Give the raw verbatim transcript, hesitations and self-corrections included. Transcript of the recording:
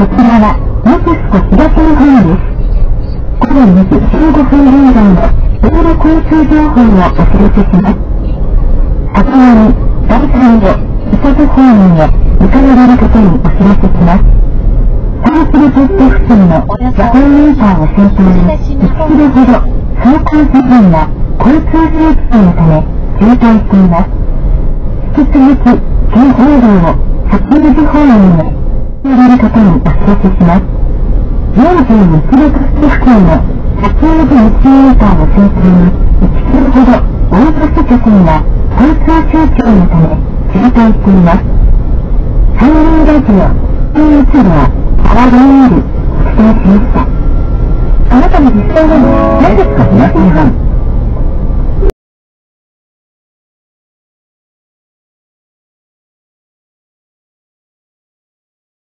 こちらは、ネクスコ東日本です。ごごにじじゅうごふん現在の道路交通情報をお知らせします。後に、だいさん路、伊佐方面へ向かわれる方にお知らせします。サークルポスト付近のワゴンメーターを先頭にいちキロほど走行不便な交通整備のため渋滞しています。引き続き、京王道を八王子方面へ向かわれる方にお知らせします。よんじゅうにキロポスト付近の八王子いちメーターを先頭にいちキロほど大バス直には交通集中のため渋滞しています。サンリーラジオじゅういち号パワードメールお伝えしました。あなたの実践は何ですか？東日本